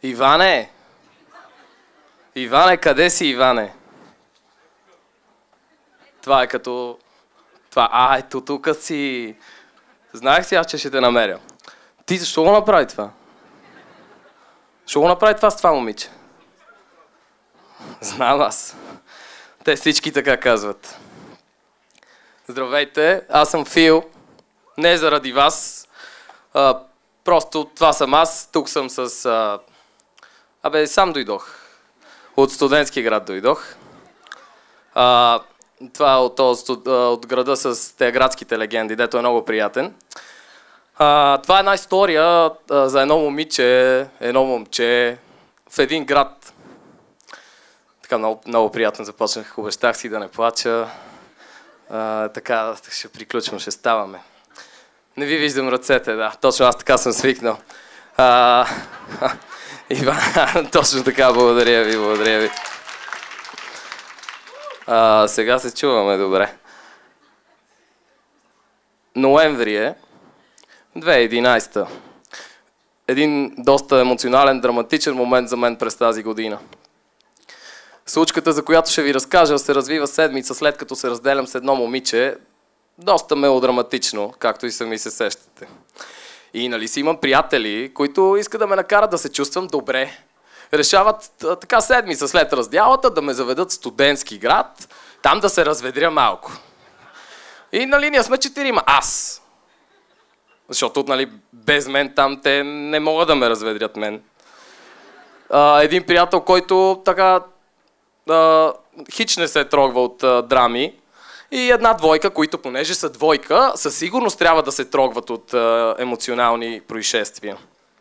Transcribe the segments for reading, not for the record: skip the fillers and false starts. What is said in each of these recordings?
Иване! Иване, къде си, Иване? Това е като... Това, ето тук си... Знаех си аз, че ще те намеря. Ти защо го направи това? Защо го направи това с това момиче? Знам аз. Те всички така казват. Здравейте, аз съм Фил. Не заради вас. Просто това съм аз. Тук съм с... сам дойдох. От студентски град дойдох. Това е от града с те градските легенди, дето е много приятен. Това е една история за едно момче в един град. Така много приятно започнах, обещах си да не плача. Така ще приключвам, ще ставаме. Не ви виждам ръцете, да, точно аз така съм свикнал. Иван, точно така, благодаря ви. Сега се чуваме добре. Ноември е 2011. Един доста емоционален, драматичен момент за мен през тази година. Случката, за която ще ви разкажа, се развива седмица след като се разделям с едно момиче. Доста мелодраматично, както и сами се сещате. И нали си имам приятели, които искат да ме накарат да се чувствам добре. Решават така седмица след раздялата да ме заведат в студентски град, там да се разведря малко. И нали ние сме 4 аз. Защото нали, без мен там те не могат да ме разведрят мен. Един приятел, който така хич не се трогва от драми. И една двойка, които понеже са двойка, със сигурност трябва да се трогват от емоционални происшествия.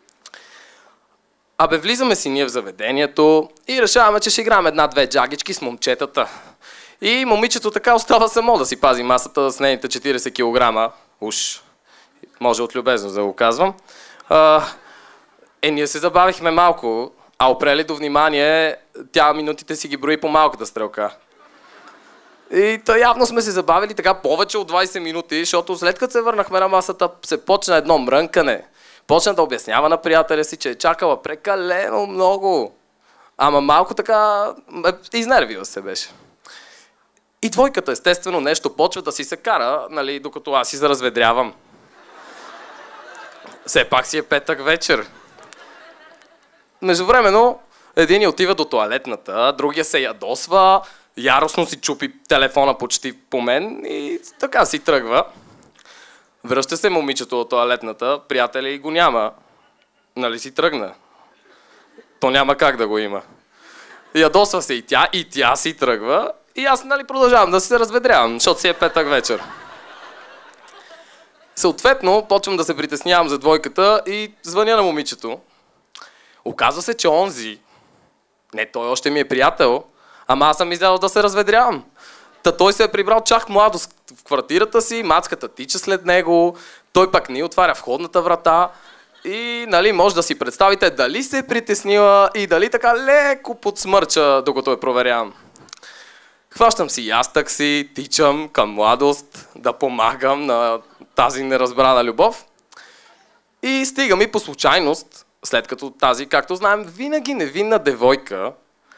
Влизаме си ние в заведението и решаваме, че ще играем една-две джагички с момчетата. И момичето така остава само да си пази масата с нейните 40 кг. Уж, може от любезност да го казвам. Ние се забавихме малко, опрели до внимание, тя минутите си ги брои по малката стрелка. И явно сме се забавили така повече от 20 минути, защото след като се върнахме на масата, се почна едно мрънкане. Почна да обяснява на приятеля си, че е чакала прекалено много. Ама малко така изнервила се беше. И двойката естествено нещо почва да си се кара, нали, докато аз си заразведрявам. Все пак си е петък вечер. Междувременно, един отива до тоалетната, другия се ядосва, яростно си чупи телефона почти по мен и така си тръгва. Връща се момичето от тоалетната, приятели го няма. Нали си тръгна? То няма как да го има. Ядосва се и тя си тръгва и аз нали продължавам да се разведрявам, защото си е петък вечер. Съответно, почвам да се притеснявам за двойката и звъня на момичето. Оказва се, че онзи, не той още ми е приятел, ама аз съм излязъл да се разведрявам. Той се е прибрал чак младо в квартирата си, мацката тича след него, той пък ни отваря входната врата и нали, може да си представите дали се е притеснила и дали така леко подсмърча, докато я проверявам. Хващам си и аз такси, тичам към младост, да помагам на тази неразбрана любов и стигам и по случайност, след като тази, както знаем, винаги невинна девойка,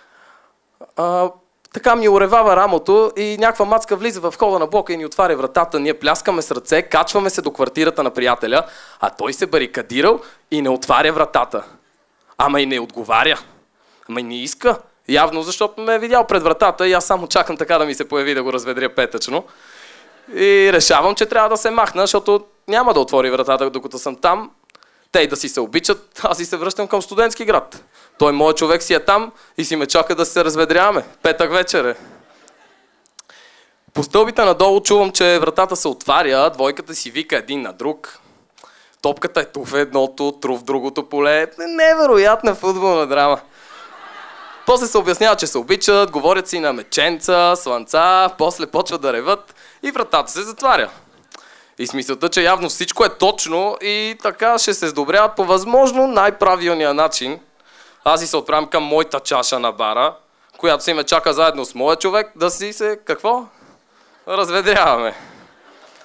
така ми уревава рамото и някаква мацка влиза в входа на блока и ни отваря вратата. Ние пляскаме с ръце, качваме се до квартирата на приятеля, а той се барикадирал и не отваря вратата. Ама и не отговаря. Ама и не иска. Явно, защото ме е видял пред вратата и аз само чакам така да ми се появи да го разведря петъчно. И решавам, че трябва да се махна, защото няма да отвори вратата, докато съм там. Те и да си се обичат, аз си се връщам към студентски град. Той, моят човек си е там и си ме чака да се разведряваме. Петък вечер е. По стълбите надолу чувам, че вратата се отваря, двойката си вика един на друг. Топката е ту в едното, тру в другото поле. Невероятна футболна драма. После се обяснява, че се обичат, говорят си на меченца, слънца, после почват да реват и вратата се затваря. И смисълта, че явно всичко е точно и така ще се сдобряват по възможно най-правилния начин. Аз и се отправям към моята чаша на бара, която си ме чака заедно с моя човек, да си се, какво? Разведряваме.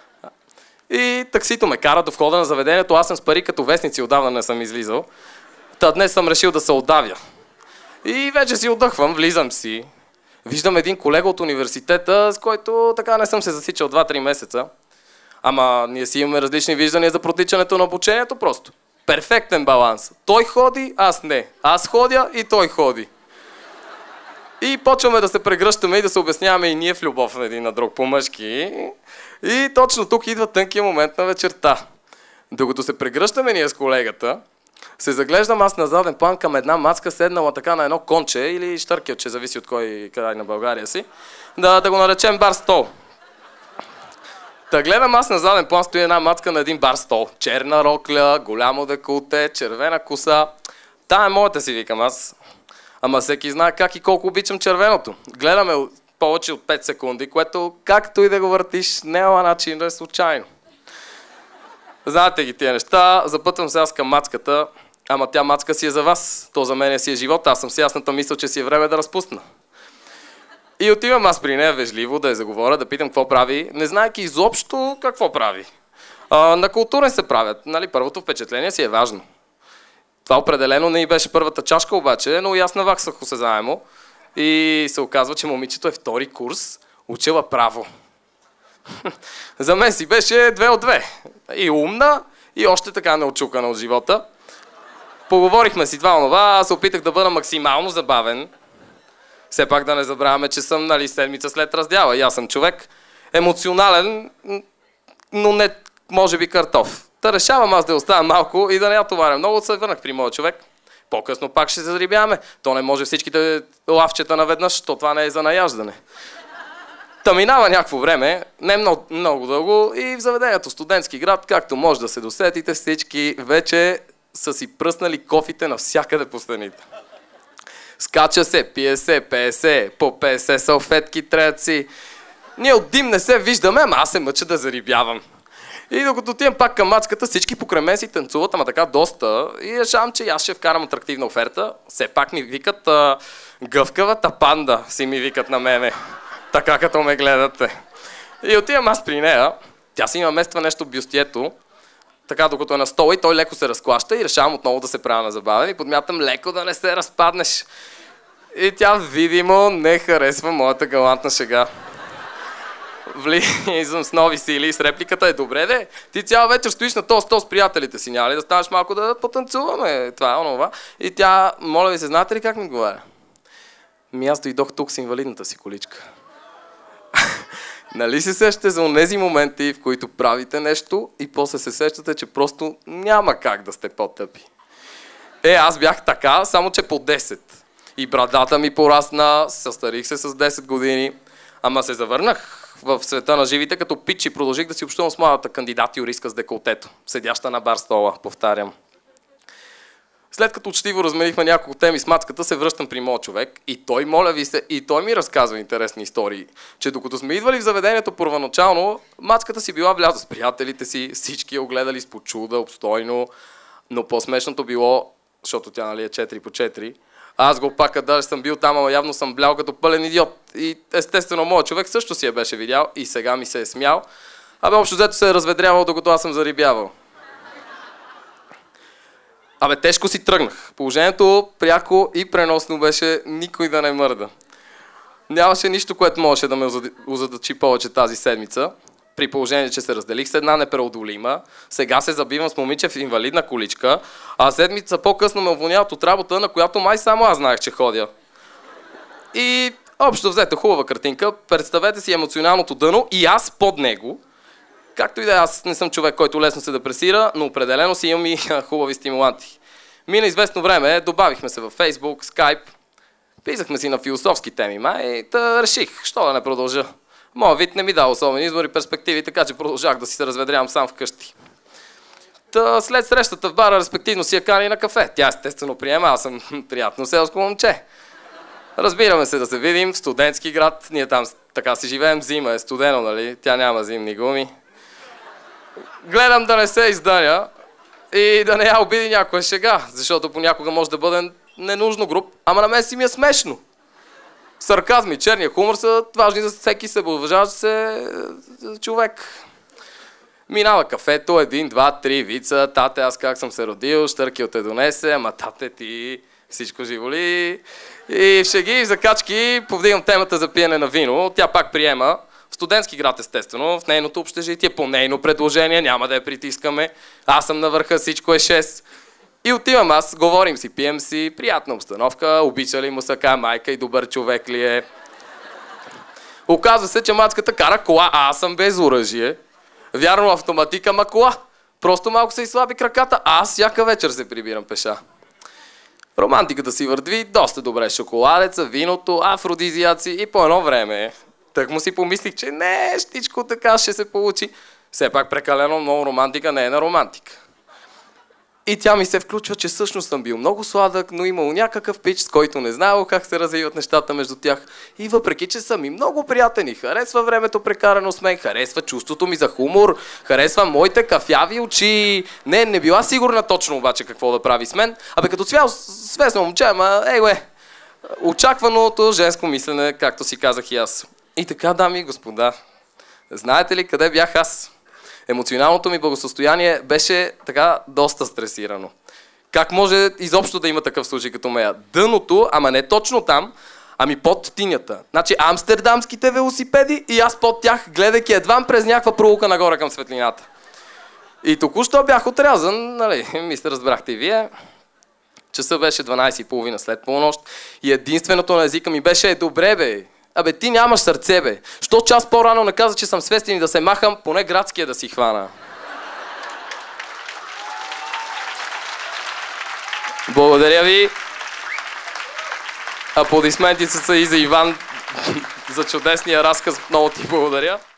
И таксито ме кара до входа на заведението, аз съм с пари като вестници, отдавна не съм излизал. Та днес съм решил да се отдавя. И вече си отдъхвам, влизам си. Виждам един колега от университета, с който така не съм се засичал 2-3 месеца. Ама ние си имаме различни виждания за протичането на обучението просто. Перфектен баланс. Той ходи, аз не. Аз ходя и той ходи. И почваме да се прегръщаме и да се обясняваме и ние в любов на един на друг по-мъжки. И точно тук идва тънкия момент на вечерта. Докато се прегръщаме ние с колегата, се заглеждам аз на заден план към една мацка, седнала така на едно конче или щъркелче, зависи от кой край на България си, да го наречем бар стол. Та гледам аз на заден план, стои една мацка на един бар стол. Черна рокля, голямо деколте, червена коса. Та е моята, си викам аз. Ама всеки знае как и колко обичам червеното. Гледаме повече от 5 секунди, което както и да го въртиш, няма начин да е случайно. Знаете ги тия неща, запътвам се аз към мацката, ама тя мацка си е за вас, то за мен си е живот, аз съм с ясната мисъл, че си е време да разпусна. И отивам аз при нея вежливо да я заговоря, да питам какво прави, не знаейки изобщо какво прави. На културен се правят, нали, първото впечатление си е важно. Това определено не и беше първата чашка обаче, но и аз наваксах осезаемо и се оказва, че момичето е втори курс, учила право. За мен си беше 2 от 2. И умна, и още така неочукана от живота. Поговорихме си това онова, аз се опитах да бъда максимално забавен. Все пак да не забравяме, че съм, нали, седмица след раздяла. И аз съм човек емоционален, но не може би картоф. Та решавам аз да я оставя малко и да не я товаря много, се върнах при моя човек. По-късно пак ще се зарибяваме. То не може всичките лавчета наведнъж, то това не е за наяждане. Та минава някакво време, не много дълго, и в заведението Студентски град, както може да се досетите, всички вече са си пръснали кофите навсякъде по стените. Скача се, пие се, пее се, по 50 салфетки треят си. Ние от дим не се виждаме, ама аз се мъча да зарибявам. И докато отивам пак към мацката, всички покрай мен си танцуват, ама така доста. И решавам, че аз ще вкарам атрактивна оферта. Все пак ми викат гъвкавата панда, си ми викат на мене. Така като ме гледате. И отивам аз при нея. Тя си намества нещо в бюстието. Така докато е на стола и той леко се разклаща и решавам отново да се правя на забавен и подмятам леко да не се разпаднеш. И тя видимо не харесва моята галантна шега. Влизам с нови сили и с репликата е: добре де, ти цяла вечер стоиш на този стол с приятелите си, няма ли да станеш малко да потанцуваме, това е онова. И тя, моля ви се, знаете ли как ми отговаря? Аз дойдох тук с инвалидната си количка. Нали се сещате за онези моменти, в които правите нещо и после се сещате, че просто няма как да сте по-тъпи. Аз бях така, само че по 10. И брадата ми порасна, състарих се с 10 години, ама се завърнах в света на живите като пич и продължих да си общувам с младата кандидат-юристка с деколтето, седяща на бар стола, повтарям. След като учтиво разменихме няколко теми с мацката, се връщам при моят човек и той, моля ви се, и той ми разказва интересни истории, че докато сме идвали в заведението първоначално, мацката си била влязла с приятелите си, всички я огледали с почуда, обстойно, но по-смешното било, защото тя, нали, е 4 по 4, аз го пака, даже съм бил там, ама явно съм блял като пълен идиот. И естествено, моят човек също си я беше видял и сега ми се е смял, абе общо взето се е разведрявал, докато аз съм зарибявал. Абе, тежко си тръгнах. Положението пряко и преносно беше никой да не мърда. Нямаше нищо, което можеше да ме озадачи повече тази седмица. При положение, че се разделих с една непреодолима, сега се забивам с момиче в инвалидна количка, а седмица по-късно ме уволняват от работа, на която май само аз знаех, че ходя. И общо взето хубава картинка. Представете си емоционалното дъно и аз под него. Както и да, аз не съм човек, който лесно се депресира, но определено си имам и хубави стимуланти. Мина известно време, добавихме се във Facebook, Skype, писахме си на философски теми, и реших, що да не продължа. Моят вид не ми дава особен избор и перспективи, така че продължах да си се разведрявам сам вкъщи. След срещата в бара, респективно си я кани на кафе. Тя естествено приема, аз съм приятно селско момче. Разбираме се да се видим в Студентски град, ние там така си живеем, зима е студено, нали, тя няма зимни гуми. Гледам да не се изданя и да не я обиди някоя шега, защото понякога може да бъде ненужно груб, ама на мен си ми е смешно. Сарказм и черния хумор са важни за всеки себеуважаващ се човек. Минава кафето, 1, 2, 3, вица, тате, аз как съм се родил, Щъркил те донесе, ама тате ти, всичко живо ли? И в шеги и закачки повдигам темата за пиене на вино, тя пак приема. В студентски град, естествено, в нейното общежитие, по нейно предложение, няма да я притискаме. Аз съм на върха, всичко е 6. И отивам аз, говорим си, пием си, приятна обстановка, обича ли му сака майка и добър човек ли е. Оказва се, че мацката кара кола, а аз съм без оръжие. Вярно, автоматика, ма кола. Просто малко се изслаби краката, а аз всяка вечер се прибирам пеша. Романтиката си върви доста добре. Шоколадеца, виното, афродизиаци и по едно време. Так му си помислих, че не, щичко така ще се получи. Все пак прекалено много романтика не е на романтика. И тя ми се включва, че всъщност съм бил много сладък, но имал някакъв пич, с който не знаел как се развиват нещата между тях. И въпреки, че съм и много приятен и харесва времето прекарано с мен, харесва чувството ми за хумор, харесва моите кафяви очи. Не била сигурна точно обаче какво да прави с мен. Абе като цвял свестно момче, ама очакваното женско мислене, както си казах и аз. И така, дами и господа, знаете ли къде бях аз? Емоционалното ми благосъстояние беше така доста стресирано. Как може изобщо да има такъв случай като нея? Дъното, ама не точно там, ами под тинята. Значи амстердамските велосипеди и аз под тях, гледайки едвам през някаква пролука нагоре към светлината. И току-що бях отрязан, нали, мисля, разбрахте и вие. Часа беше 12:30 след полунощ и единственото на езика ми беше добре бе. Абе, ти нямаш сърце, бе. Що час по-рано не каза, че съм свестен и да се махам, поне градския да си хвана. Благодаря ви. Аплодисменти са и за Иван за чудесния разказ. Много ти благодаря.